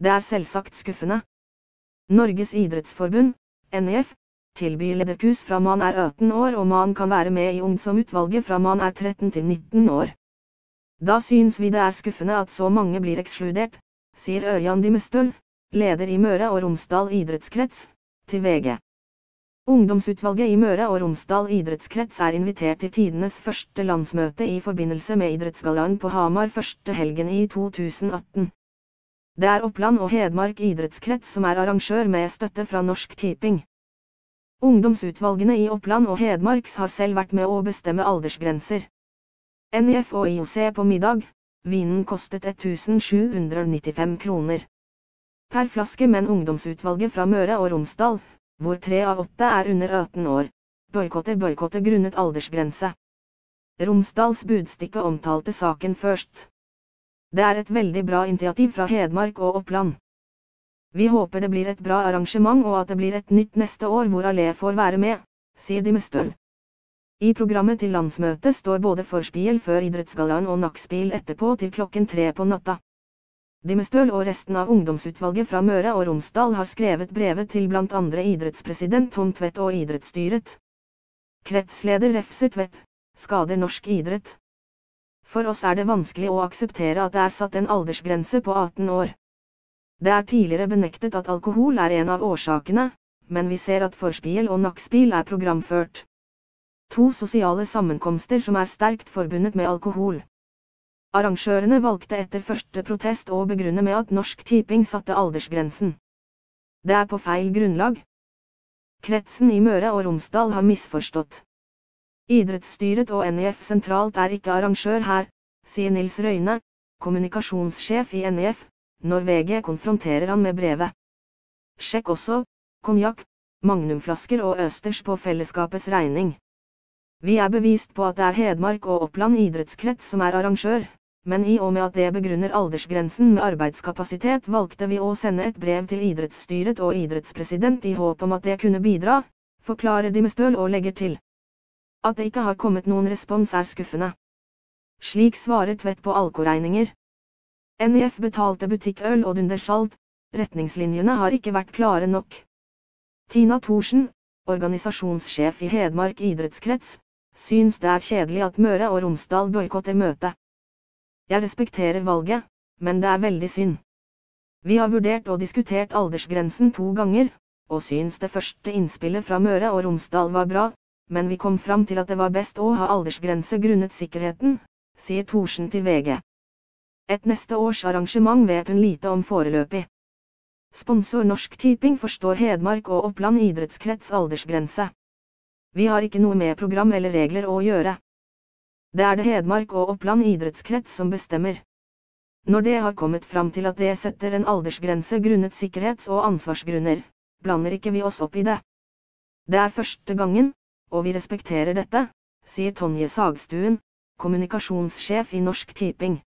Det er selvsagt skuffende. Norges idrettsforbund, NIF, tilbyr lederkurs fra man er 18 år og man kan være med i ungdomsutvalget fra man er 13 til 19 år. Da syns vi det er skuffende at så mange blir ekskludert, sier Ørjan Dimestøl, leder i Møre og Romsdal idrettskrets, til VG. Ungdomsutvalget i Møre og Romsdal idrettskrets er invitert til tidenes første landsmøte i forbindelse med idrettsgallaen på Hamar første helgen i 2018. Det er Oppland og Hedmark idrettskrets som er arrangør med støtte fra Norsk Tipping. Ungdomsutvalgene i Oppland og Hedmark har selv vært med å bestemme aldersgrenser. NIF og IOC på middag, vinen kostet 1795 kroner per flaske, men ungdomsutvalget fra Møre og Romsdal, hvor 3 av 8 er under 18 år, boikotter grunnet aldersgrense. Romsdals Budstikke omtalte saken først. Det er et veldig bra initiativ fra Hedmark og Oppland. Vi håper det blir et bra arrangement og at det blir et nytt neste år hvor alle får være med, sier Dimestøl. I programmet til landsmøtet står både forspill før idrettsgallaen og nakkspill etterpå til klokken 3 på natta. Dimestøl og resten av ungdomsutvalget fra Møre og Romsdal har skrevet brevet til blant andre idrettspresident Tom Tvedt og idrettsstyret. Kretsleder Refse Tvedt, skader norsk idrett. For oss er det vanskelig å akseptere at det er satt en aldersgrense på 18 år. Det er tidligere benektet at alkohol er en av årsakene, men vi ser at forspill og nakkspill er programført. 2 sosiale sammenkomster som er sterkt forbundet med alkohol. Arrangørene valgte etter første protest å begrunne med at Norsk Tipping satte aldersgrensen. Det er på feil grunnlag. Kretsen i Møre og Romsdal har misforstått. Idrettsstyret og NIF sentralt er ikke arrangør her, sier Nils Røyne, kommunikasjonssjef i NIF, når VG konfronterer han med brevet. Sjekk også, konjakk, magnumflasker og østers på fellesskapets regning. Vi er bevist på at det er Hedmark og Oppland idrettskrets som er arrangør, men i og med at det begrunner aldersgrensen med arbeidskapasitet valgte vi å sende et brev til idrettsstyret og idrettspresident i håp om at det kunne bidra, forklarer Dimestøl og legger til. At det ikke har kommet noen respons er skuffende. Slik svarer Tvedt på alkoregninger. NIF betalte butikkøl og dundersalt, retningslinjene har ikke vært klare nok. Tina Thorsen, organisasjonssjef i Hedmark idrettskrets, syns det er kjedelig at Møre og Romsdal boikotter møtet. Jeg respekterer valget, men det er veldig synd. Vi har vurdert og diskutert aldersgrensen 2 ganger, og syns det første innspillet fra Møre og Romsdal var bra, men vi kom fram til at det var best å ha aldersgrense grunnet sikkerheten, sier Thorsen til VG. Et neste års arrangement vet hun lite om foreløpig. Sponsor Norsk Tipping forstår Hedmark og Oppland idrettskrets aldersgrense. Vi har ikke noe med program eller regler å gjøre. Det er det Hedmark og Oppland idrettskrets som bestemmer. Når det har kommet fram til at det setter en aldersgrense grunnet sikkerhets- og ansvarsgrunner, blander ikke vi oss opp i det. Det er første gangen, og vi respekterer dette, sier Tonje Sagstuen, kommunikasjonssjef i Norsk Tipping.